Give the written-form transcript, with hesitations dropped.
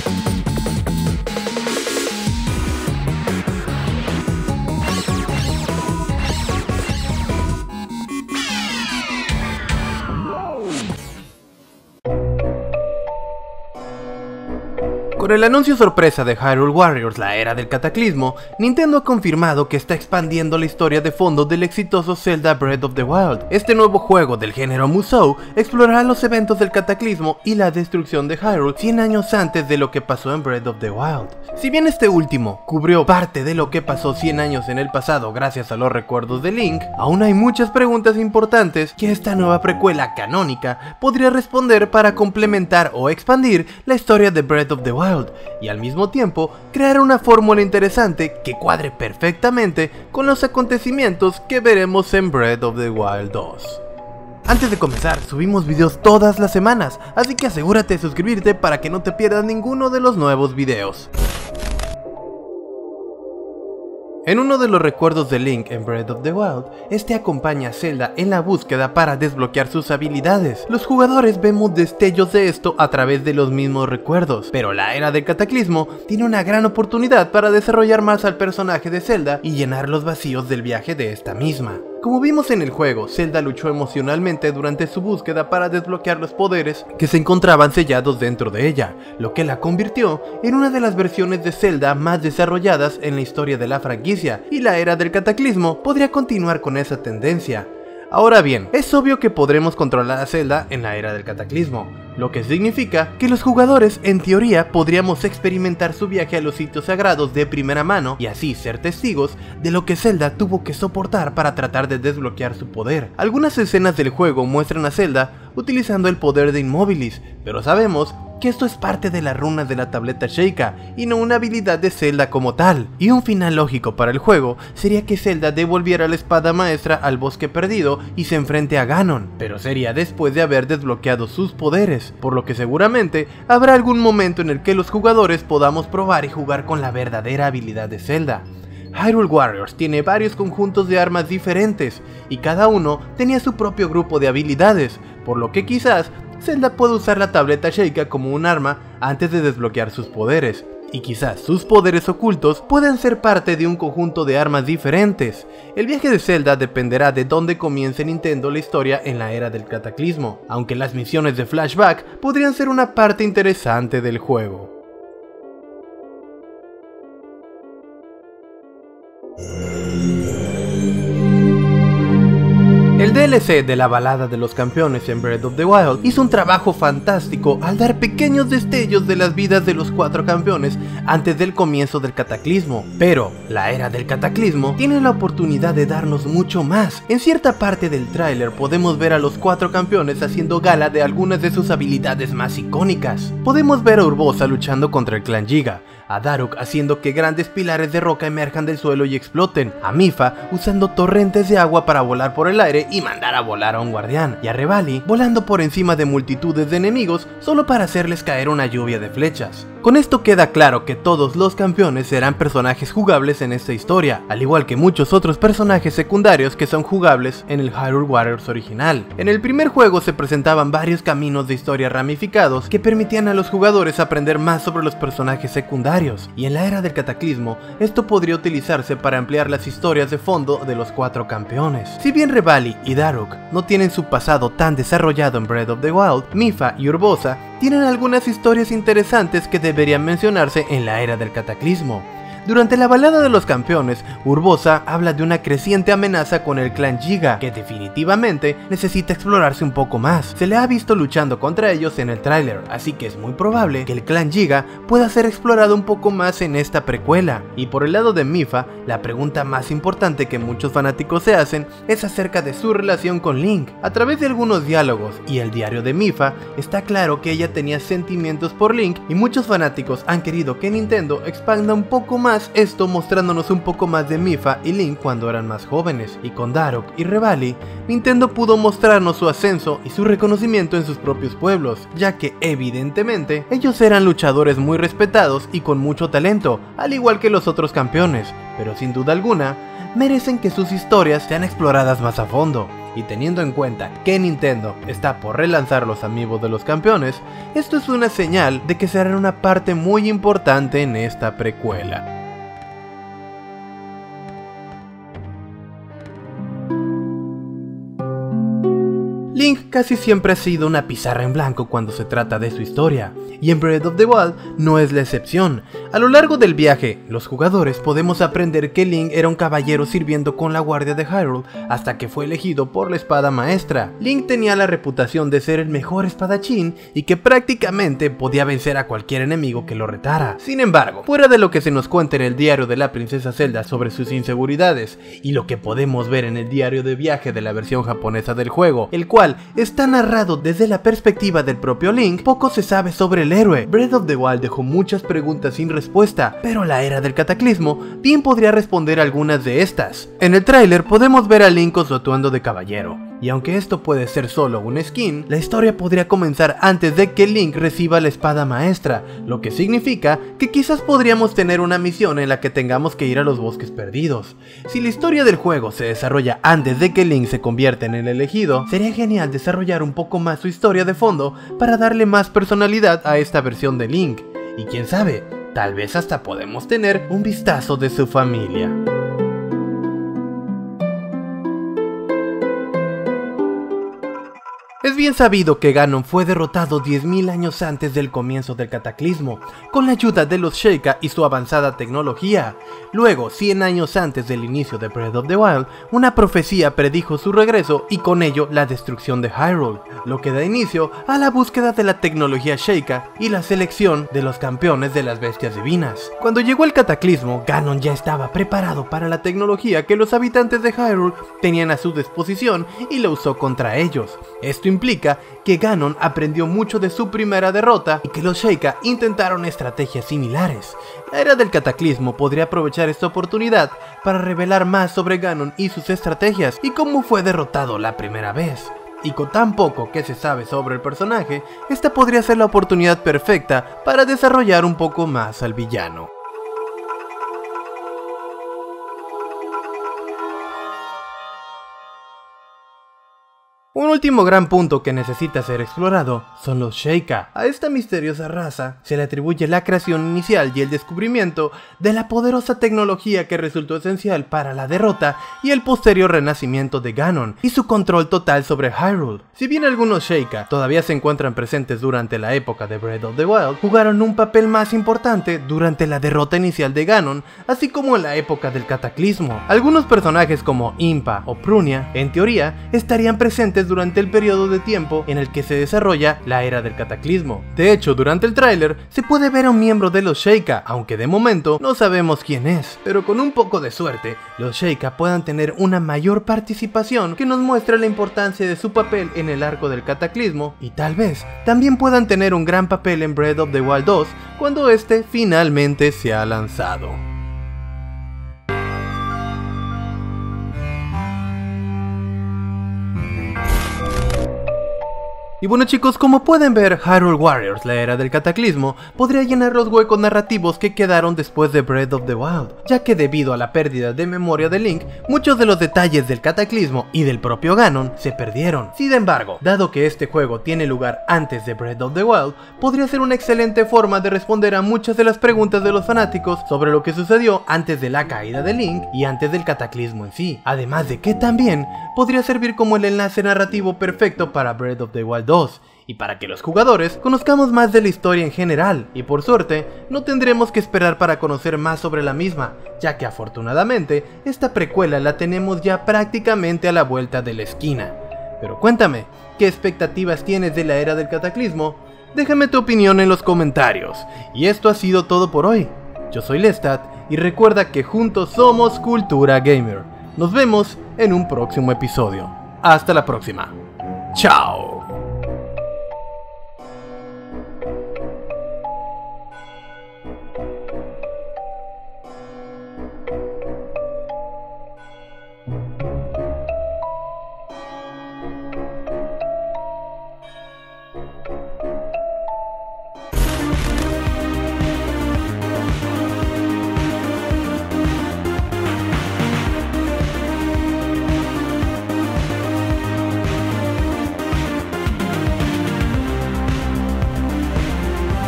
Con el anuncio sorpresa de Hyrule Warriors, la era del cataclismo, Nintendo ha confirmado que está expandiendo la historia de fondo del exitoso Zelda Breath of the Wild. Este nuevo juego del género Musou explorará los eventos del cataclismo y la destrucción de Hyrule 100 años antes de lo que pasó en Breath of the Wild. Si bien este último cubrió parte de lo que pasó 100 años en el pasado gracias a los recuerdos de Link, aún hay muchas preguntas importantes que esta nueva precuela canónica podría responder para complementar o expandir la historia de Breath of the Wild, y al mismo tiempo crear una fórmula interesante que cuadre perfectamente con los acontecimientos que veremos en Breath of the Wild 2. Antes de comenzar, subimos videos todas las semanas, así que asegúrate de suscribirte para que no te pierdas ninguno de los nuevos videos. En uno de los recuerdos de Link en Breath of the Wild, este acompaña a Zelda en la búsqueda para desbloquear sus habilidades. Los jugadores vemos destellos de esto a través de los mismos recuerdos, pero la era del cataclismo tiene una gran oportunidad para desarrollar más al personaje de Zelda y llenar los vacíos del viaje de esta misma. Como vimos en el juego, Zelda luchó emocionalmente durante su búsqueda para desbloquear los poderes que se encontraban sellados dentro de ella, lo que la convirtió en una de las versiones de Zelda más desarrolladas en la historia de la franquicia, y la era del cataclismo podría continuar con esa tendencia. Ahora bien, es obvio que podremos controlar a Zelda en la era del cataclismo, lo que significa que los jugadores en teoría podríamos experimentar su viaje a los sitios sagrados de primera mano y así ser testigos de lo que Zelda tuvo que soportar para tratar de desbloquear su poder. Algunas escenas del juego muestran a Zelda utilizando el poder de Immobilis, pero sabemos que esto es parte de las runas de la tableta Sheikah y no una habilidad de Zelda como tal. Y un final lógico para el juego sería que Zelda devolviera la espada maestra al bosque perdido y se enfrente a Ganon, pero sería después de haber desbloqueado sus poderes, por lo que seguramente habrá algún momento en el que los jugadores podamos probar y jugar con la verdadera habilidad de Zelda. Hyrule Warriors tiene varios conjuntos de armas diferentes y cada uno tenía su propio grupo de habilidades, por lo que quizás Zelda puede usar la tableta Sheikah como un arma antes de desbloquear sus poderes, y quizás sus poderes ocultos puedan ser parte de un conjunto de armas diferentes. El viaje de Zelda dependerá de dónde comience Nintendo la historia en la era del cataclismo, aunque las misiones de flashback podrían ser una parte interesante del juego. El DLC de la balada de los campeones en Breath of the Wild hizo un trabajo fantástico al dar pequeños destellos de las vidas de los 4 campeones antes del comienzo del cataclismo, pero la era del cataclismo tiene la oportunidad de darnos mucho más. En cierta parte del tráiler podemos ver a los 4 campeones haciendo gala de algunas de sus habilidades más icónicas. Podemos ver a Urbosa luchando contra el clan Yiga, a Daruk haciendo que grandes pilares de roca emerjan del suelo y exploten, a Mipha usando torrentes de agua para volar por el aire y mandar a volar a un guardián, y a Revali volando por encima de multitudes de enemigos solo para hacerles caer una lluvia de flechas. Con esto queda claro que todos los campeones serán personajes jugables en esta historia, al igual que muchos otros personajes secundarios que son jugables en el Hyrule Warriors original. En el primer juego se presentaban varios caminos de historia ramificados que permitían a los jugadores aprender más sobre los personajes secundarios, y en la era del cataclismo esto podría utilizarse para ampliar las historias de fondo de los 4 campeones. Si bien Revali y Daruk no tienen su pasado tan desarrollado en Breath of the Wild, Mipha y Urbosa tienen algunas historias interesantes que deberían mencionarse en la era del cataclismo. Durante la balada de los campeones, Urbosa habla de una creciente amenaza con el clan Yiga, que definitivamente necesita explorarse un poco más. Se le ha visto luchando contra ellos en el tráiler, así que es muy probable que el clan Yiga pueda ser explorado un poco más en esta precuela. Y por el lado de Mipha, la pregunta más importante que muchos fanáticos se hacen es acerca de su relación con Link. A través de algunos diálogos y el diario de Mipha, está claro que ella tenía sentimientos por Link, y muchos fanáticos han querido que Nintendo expanda un poco más esto, mostrándonos un poco más de Mipha y Link cuando eran más jóvenes. Y con Daruk y Revali, Nintendo pudo mostrarnos su ascenso y su reconocimiento en sus propios pueblos, ya que evidentemente ellos eran luchadores muy respetados y con mucho talento, al igual que los otros campeones, pero sin duda alguna merecen que sus historias sean exploradas más a fondo. y teniendo en cuenta que Nintendo está por relanzar los Amiibo de los campeones, esto es una señal de que serán una parte muy importante en esta precuela. Link casi siempre ha sido una pizarra en blanco cuando se trata de su historia, y en Breath of the Wild no es la excepción. A lo largo del viaje, los jugadores podemos aprender que Link era un caballero sirviendo con la guardia de Hyrule hasta que fue elegido por la espada maestra. Link tenía la reputación de ser el mejor espadachín y que prácticamente podía vencer a cualquier enemigo que lo retara. Sin embargo, fuera de lo que se nos cuenta en el diario de la princesa Zelda sobre sus inseguridades y lo que podemos ver en el diario de viaje de la versión japonesa del juego, el cual está narrado desde la perspectiva del propio Link, poco se sabe sobre el héroe. Breath of the Wild dejó muchas preguntas sin respuesta, pero la Era del Cataclismo bien podría responder algunas de estas. En el tráiler podemos ver a Link con su atuendo de caballero, y aunque esto puede ser solo un skin, la historia podría comenzar antes de que Link reciba la espada maestra, lo que significa que quizás podríamos tener una misión en la que tengamos que ir a los bosques perdidos. Si la historia del juego se desarrolla antes de que Link se convierta en el elegido, sería genial desarrollar un poco más su historia de fondo para darle más personalidad a esta versión de Link, y quién sabe, tal vez hasta podemos tener un vistazo de su familia. Es bien sabido que Ganon fue derrotado 10.000 años antes del comienzo del cataclismo, con la ayuda de los Sheikah y su avanzada tecnología. Luego, 100 años antes del inicio de Breath of the Wild, una profecía predijo su regreso y con ello la destrucción de Hyrule, lo que da inicio a la búsqueda de la tecnología Sheikah y la selección de los campeones de las bestias divinas. Cuando llegó el cataclismo, Ganon ya estaba preparado para la tecnología que los habitantes de Hyrule tenían a su disposición y la usó contra ellos. Esto implica que Ganon aprendió mucho de su primera derrota y que los Sheikah intentaron estrategias similares. La Era del Cataclismo podría aprovechar esta oportunidad para revelar más sobre Ganon y sus estrategias y cómo fue derrotado la primera vez. Y con tan poco que se sabe sobre el personaje, esta podría ser la oportunidad perfecta para desarrollar un poco más al villano. Un último gran punto que necesita ser explorado son los Sheikah. A esta misteriosa raza se le atribuye la creación inicial y el descubrimiento de la poderosa tecnología que resultó esencial para la derrota y el posterior renacimiento de Ganon y su control total sobre Hyrule. Si bien algunos Sheikah todavía se encuentran presentes durante la época de Breath of the Wild, jugaron un papel más importante durante la derrota inicial de Ganon, así como en la época del cataclismo. Algunos personajes como Impa o Prunia, en teoría, estarían presentes durante el periodo de tiempo en el que se desarrolla la Era del Cataclismo. De hecho, durante el tráiler se puede ver a un miembro de los Sheikah, aunque de momento no sabemos quién es, pero con un poco de suerte, los Sheikah puedan tener una mayor participación que nos muestra la importancia de su papel en el arco del Cataclismo y tal vez también puedan tener un gran papel en Breath of the Wild 2 cuando este finalmente sea lanzado. Y bueno chicos, como pueden ver, Hyrule Warriors, la Era del Cataclismo, podría llenar los huecos narrativos que quedaron después de Breath of the Wild, ya que debido a la pérdida de memoria de Link, muchos de los detalles del Cataclismo y del propio Ganon se perdieron. Sin embargo, dado que este juego tiene lugar antes de Breath of the Wild, podría ser una excelente forma de responder a muchas de las preguntas de los fanáticos sobre lo que sucedió antes de la caída de Link y antes del Cataclismo en sí, además de que también podría servir como el enlace narrativo perfecto para Breath of the Wild 2, y para que los jugadores conozcamos más de la historia en general, y por suerte no tendremos que esperar para conocer más sobre la misma, ya que afortunadamente esta precuela la tenemos ya prácticamente a la vuelta de la esquina. Pero cuéntame, ¿qué expectativas tienes de la Era del Cataclismo? Déjame tu opinión en los comentarios, y esto ha sido todo por hoy. Yo soy Lestat, y recuerda que juntos somos Cultura Gamer. Nos vemos en un próximo episodio. Hasta la próxima. ¡Chao!